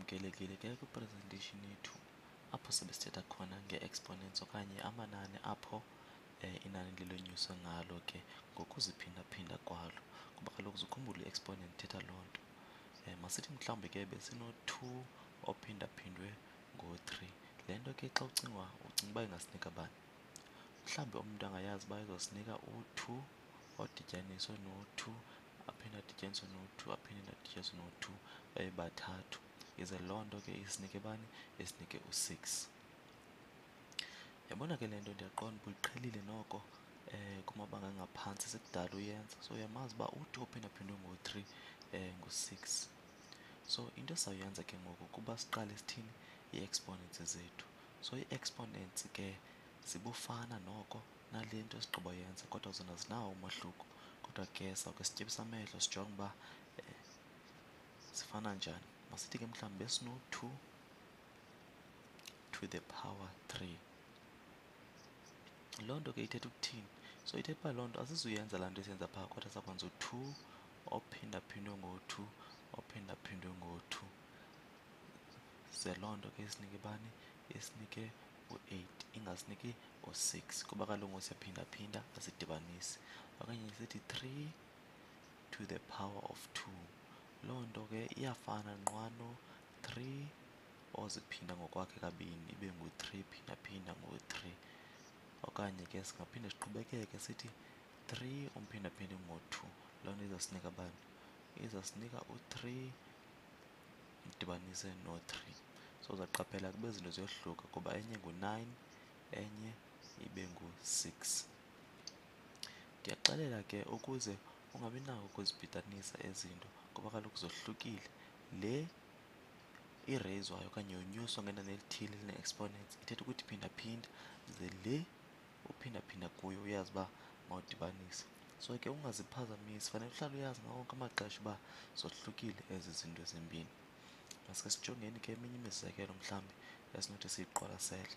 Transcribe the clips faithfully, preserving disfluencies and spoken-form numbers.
Namkelekile ke kwi-presentation yethu apho sebesithetha khona nge-exponents okanye amanani apho eh, inani lilonyuswe ngalo ke ngokuziphinda-phinda kwalo. Kuba kaloku zikhumbule i-exponent ithetha loo nto. Eh, masithi mhlawumbi ke besino-two ophinda-phindwe ngo-three. Le nto ke xa ucingwa ucinga uba ingasinika bani? Mhlawumbi umntu angayazi uba izosinika u-two odityaniswe no-two aphinde adityaniswe no-two aphinde adityaniswe no-two babe bathathu. Ize loo nto ke isinike bani? Isinike u-six. Yabona ke le nto ndiyaqonda uba uyiqhelile noko eh, kumabanga angaphantsi sekudala uyenza. So uyamazi uba u-two ophinda-phindwe ngo-three eh, ngu-six. So into esizawuyenza ke ngoku kuba siqale sithini? Ii-exponents zethu. So ii-exponents ke zibufana noko nale nto sigqiboyenza kodwa zona zinawo umahluko. Kodwa ke sawukhe sityebise amehlo sijonge uba eh, zifana njani. Masithi ke mhlawumbi besino-two to the power three. Loo nto ke ithetha ukuthini? So ithetha uba loo nto asizuyenza laa nto esiyenza phaa kodwa sizakwenza u-two ophinda-phindwe ngo-two ophinda-phindwe ngo-two. Ze loo nto ke isinike bani? Isinike u-eight ingasiniki u-six kuba kaloku siyaphinda-phinda asidibanisi. Okanye sithi three to the power of two. Loo nto ke iyafana nqwa no-three oziphinda ngokwakhe kabini ibe ngu-three phinda-phinda ngo-three. Okanye ke singaphinde siqhubekeke sithi three umphinda-phinde ngo-two. Loo nto izasinika bani? Izasinika u-three udibanise no-three. So uzaqaphela kube zinto ziyohluka kuba enye ngu-nine enye ibe ngu-six. Ndiyaxelela ke ukuze ungabi nako ukuzibhidanisa ezi zinto kuba kaloku zohlukile. Le ireyizwayo okanye yonyuswa ngenani elithile eline-exponents ithetha ukuthi phinda-phinda, ze le uphinda-phinda kuyo uyazi uba mawudibanise. So ke ungaziphazamisi, fanele uhlale uyazi ngawo wonke amaxesha uba zohlukile ezi zinto zimbini. Masike sijongeni ke eminye imizekelo mhlawumbi esinothi siyiqwalasele.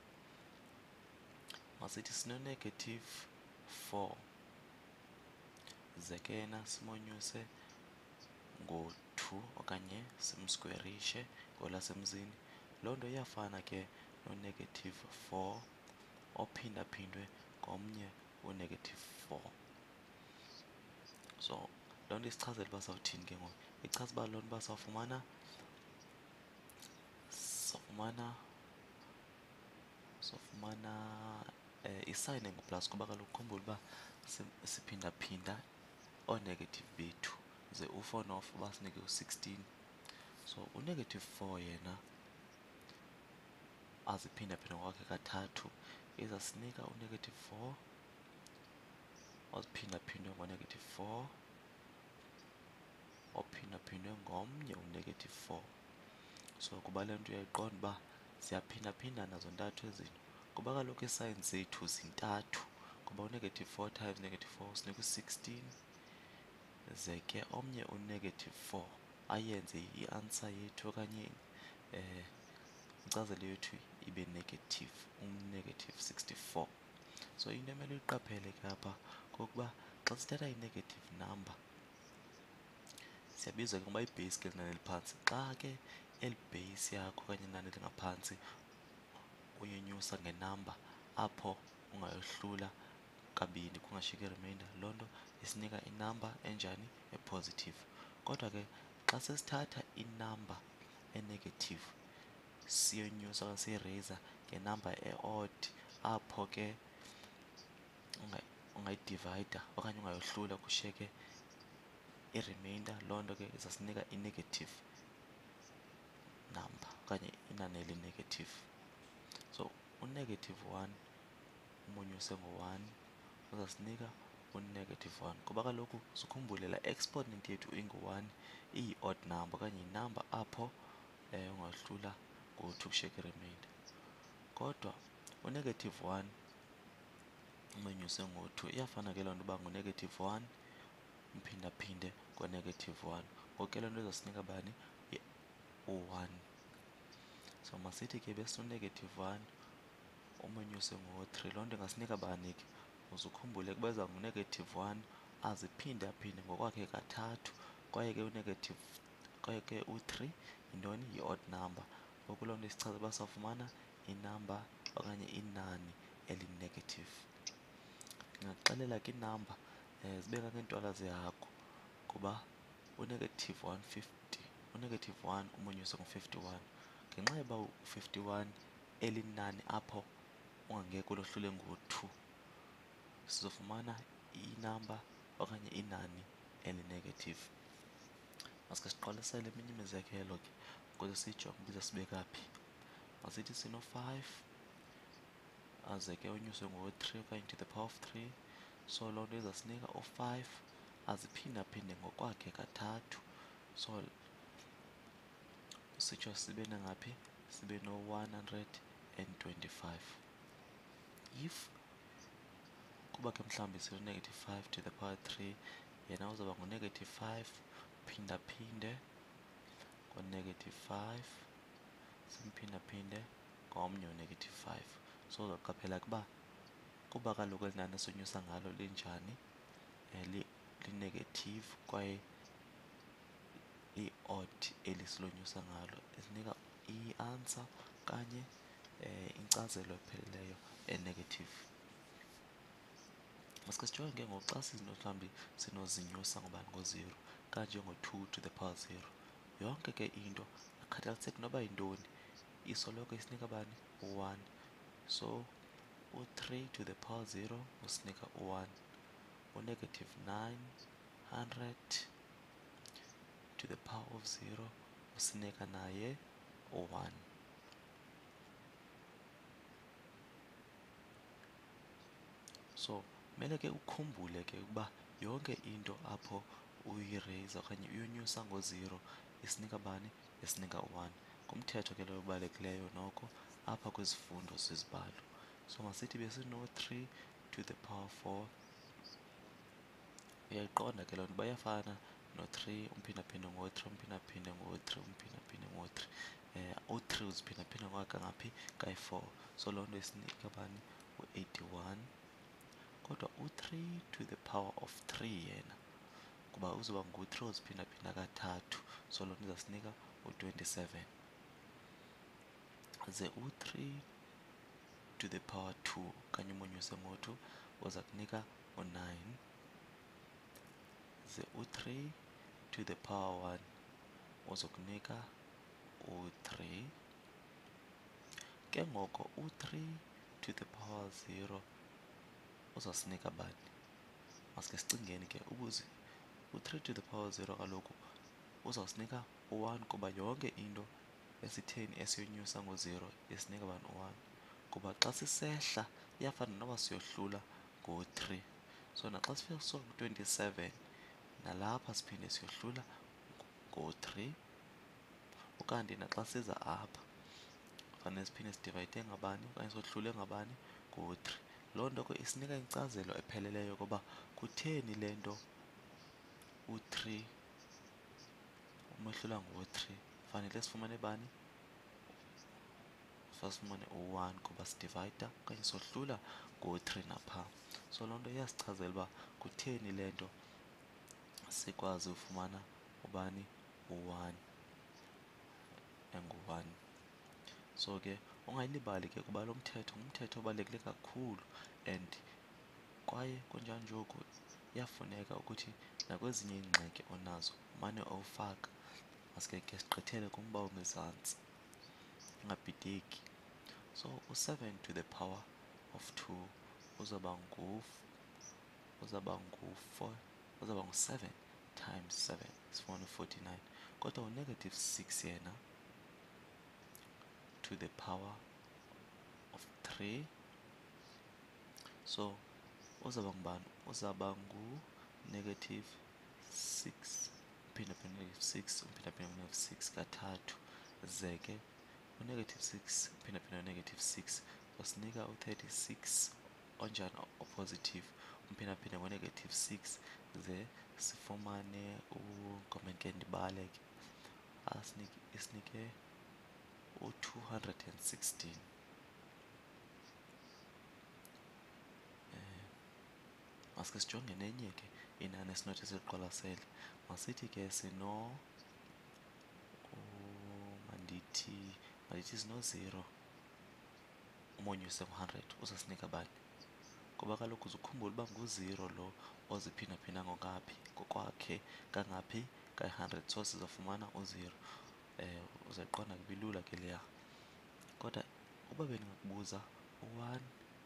Masithi sino-negative four ze ke na simonyuse ngo-two okanye simskwerishe ngolasemzini. Loo nto iyafana ke no-negative four ophinda-phindwe ngomnye u-negative four. So loo nto isichazela uba sawuthini ke ngoku? Ichaza uba loo nto uba sawufumana sawufumana sawufumana eh, isayini engu-plus kuba kaloku khumbula uba siphinda-phinda oo-negative bethu ze u-four no-four basinike u-sixteen. So u-negative four yena aziphinda-phinda ngokwakhe kathathu izasinika u-negative four oziphinda-phindwe ngo-negative four ophinda-phindwe ngomnye u-negative four. So kuba le nto uyayiqonda uba ziyaphinda-phindana zontathu ezinto kuba kaloku ii-signs zethu zintathu. Kuba u-negative four times negative four usinika u-sixteen ze ke omnye u-negative four ayenze i-answer yethu okanye eh, inkcazelo yethu ibe negative, u-negative sixty-four. So into emele uyiqaphele ke apha kokuba xa sithatha i-negative number siyabizwa ke ngoba i-base ke linani eliphantsi. Xa ke eli base yakho okanye inani elingaphantsi uyenyusa ngenamba apho ungayohlula kabini kungashiyeki i-remainder, loo nto isinika inamba enjani? E-positive. Kodwa ke xa sesithatha inamba e-negative siyonyusa okanye siyireyiza ngenamba e-odd apho ke ungayidivayida okanye ungayohlula kushiyeke i-remainder, loo nto ke izasinika i-negative number okanye inani eli-negative. So u-negative one umonyuse ngo-one uzasinika u-negative one kuba kaloku sikhumbule laa exponent yethu ingu-one iyi-odd number okanye yinamba apho eh, ungahlula ngo-two kushiyeke i-remainder. Kodwa u-negative one umonyuse ngo-two iyafana ke loo nto uba ngu-negative one umphinda-phinde ngo-negative one. Ngoku ke loo nto izosinika bani? U-one. So masithi ke besino-negative one umonyuse ngo-three. Loo nto ingasinika bani ke? Uze ukhumbule ukuba eza ngu-negative one aziphinde-phinde ngokwakhe kathathu kwaye ke u-negative kwaye ke u-three yintoni? Yi-odd number. Ngoku loo nto isichaza uba sawufumana inamba okanye inani eli-negative. Ndingakuxelela ke iinamba um zibe nganeentwala zehagu kuba u-negative one fifty, u-negative one umonyuse ngu-fifty-one. Ngenxa yoba u-fifty-one eli nani apho ungangeke ulohlule ngo-two, sizofumana inamba okanye inani eli-negative. Maske siqwalasele eminye imizekelo ke ukuze siyijonge uba izasibeka phi. Masithi sino-five aze ke unyuswe ngo-three okanye to the power of three, so loo nto izasinika u-five aziphindaphinde ngokwakhe kathathu. So sitsho sibe nangaphi? Sibe no-one hundred and twenty-five. If kuba ke mhlawumbi sino-negative five to the power three, yena uzawuba ngu-negative five phindaphinde ngo-negative five simphindaphinde ngomnye u-negative five. So uzawuqaphela ukuba kuba kaloku eli nani esonyusa ngalo linjani, li-negative kwaye i-odd eli silonyusa ngalo isinika i-answer okanye inkcazelo epheleleyo e-negative. Maske sijonge ke ngoku xa sizinto mhlawumbi sinozinyusa ngobani ngo-zero kanjengo-two to the power zero, yonke ke into akhathaliseki noba yintoni isoloko isinika bani? U-one. So u-three to the power zero usinika u-one, u-negative nine hundred to the power of zero usinika naye u-one. So mele ke ukhumbule ke ukuba yonke into apho uyirayiza okanye uyonyusa ngo-zero isinika bani? Isinika u-one. Ngumthetho ke lowo obalulekileyo noko apha kwizifundo zezibalo. So masithi besino-three to the power four, uyayiqonda ke loo nto bayafana no-three umphindaphinde ngo-three umphindaphinde ngo-three umphindaphinde ngo-three. u-three uziphindaphinda ngokangaphi? Kayi-four. So loo nto isinika bani? U-eighty-one. Kodwa u-three to the power of three yena kuba uzoba ngu-three uziphindaphinda kathathu, so loo nto izasinika u-twenty-seven. Ze u-three to the power two okanye umonyuse ngo-two uza kunika u-nine. Ze u-three to the power one uzokunika u-three. Ke ngoko u-three to the power zero uzawusinika bani? Maske sicingeni ke ubuze u-three to the power zero kaloku uzawusinika u-one kuba yonke into esitheni esiyonyusa ngo-zero isinika bani? U-one. Kuba xa sisehla iyafana noba siyohlula ngo-three. So naxa sifika sisuka ku-twenty-seven nalapha siphinde siyohlula ngo-three. Ukanti naxa siza apha fanele siphinde sidivayide ngabani okanye sohlule ngabani? Ngo-three. Loo nto ke isinika inkcazelo epheleleyo ukuba kutheni le nto u-three umehlula ngo-three fanele sifumane bani? Fasifumane u-one kuba sidivayida okanye sohlula ngo-three napha. So loo nto iyasichazela uba kutheni le nto sikwazi ufumana ubani? U-one engu-one. So ke ungayilibali ke kuba lo mthetho ngumthetho obalulekile kakhulu and kwaye kunjalo njoku iyafuneka ukuthi nakwezinye iingxaki onazo umane uwufaka. Maske ke sigqithele kumba ongezantsi ungabhideki. So u-seven to the power of two uzawuba ngu uzawuba ngu-four uzawuba ngu-seven times seven sifumane u-forty-nine. Kodwa u-negative six yena to the power of three, so uzawuba ngubani? Uzawuba ngu-negative six uphindaphinda u-negative six uphindaphinda u-negative six kathathu. Ze ke u-negative six uphindaphinda u-negative six usinika u-thirty-six onjani? O-positive umphindaphinde ngo-negative six ze sifumane ugomeke ndibale ke asinike isinike u-two hundred and sixteen. Maske sijonge nenye ke inani esinothi siliqwalasele. Masithi ke sino masithi masithi sino-zero umonyuse ngu-hundred uzasinika bani? Ngoba kaloku uzukhumbula uba ngu-zero lo oziphindaphinda ngokaphi ngokwakhe kangaphi kayi-hundred, so sizofumana u-zero. Uzayiqonda ke bilula ke leya. Kodwa uba bendingakubuza u-one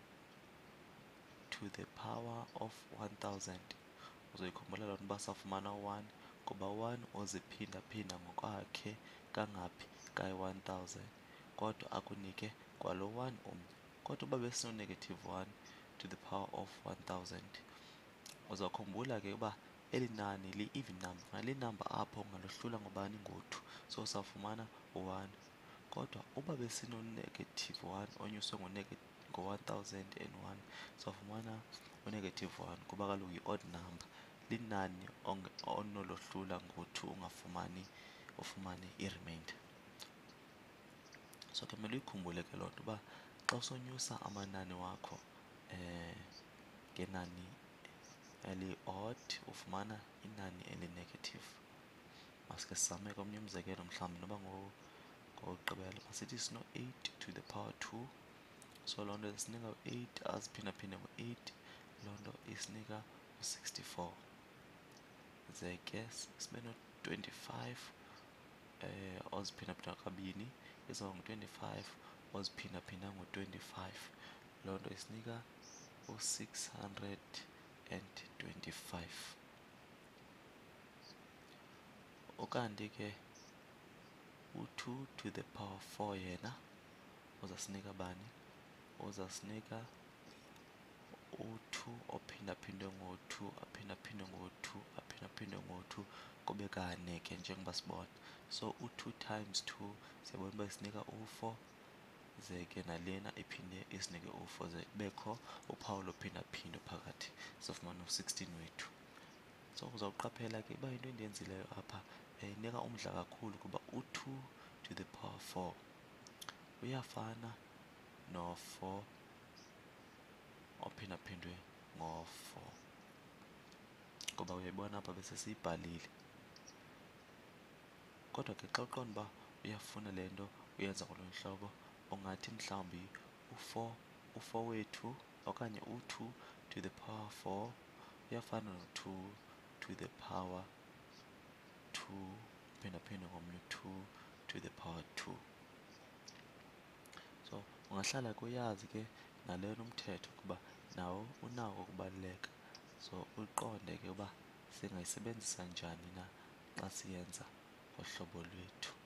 to the power of one thousand, uzoyikhumbula loo nto uba sawufumana u-one ngoba u-one oziphindaphinda ngokwakhe kangaphi kayi-one thousand, kodwa akunike kwalo one umnye. Kodwa uba besino-negative one to the power of one thousand, uzawukhumbula ke uba eli nani li-even number, ngalinamba apho ungalohlula ngobani? Ngo-two, so sawufumana u-one. Kodwa uba besino-negative one onyuswe ngo-one thousand and one, sawufumana u-negative one kuba kaloku yi-odd number, linani onolohlula ngo-two ungafumani, ufumane i-remainder. So ke mele uyikhumbule ke loo nto uba xa usonyusa amanani wakho ngenani eli-odd ufumana inani eli-negative. Maske sizame ke omnye umzekelo mhlawumbi noba ngowokugqibela. Masithi sino-eight to the power two, so loo nto isinika u-eight aziphindaphinde ngo-eight, loo nto isinika u-sixty-four. Ze ke sibe no-twenty-five oziphindaphinda kabini, izawuba ngu-twenty-five oziphindaphinda ngo-twenty-five, loo nto isinika u-six hundred and twenty-five. Ukanti ke u-two to the power four yena uzasinika bani? Uzasinika u-two ophindaphindwe ngo-two aphindaphindwe ngo-two aphindaphindwe ngo-two kube kane ke njengoba sibona. So u-two times two siyabona uba isinika u-four, ze ke nalena iphinde isinike u-four, ze kubekho uphawu lophindaphindwa phakathi, sizofumana u-sixteen wethu. So uzawuqaphela ke uba into endiyenzileyo apha inika umdla kakhulu kuba u-two to the power four uyafana no-four ophindaphindwe ngo-four, ngoba uyayibona apha bese siyibhalile. Kodwa ke xa uqonda uba uyafuna le nto uyenza ngolunye uhlobo, ungathi mhlawumbi u-four u-four wethu okanye u-two to the power four uyafana no-two to the power two uphindaphindwe ngomnye u-two to the power two. So ungahlala ke uyazi ke nalena umthetho kuba nawo unako ukubaluleka, so uqonde ke uba singayisebenzisa njani na xa siyenza ngohlobo lwethu.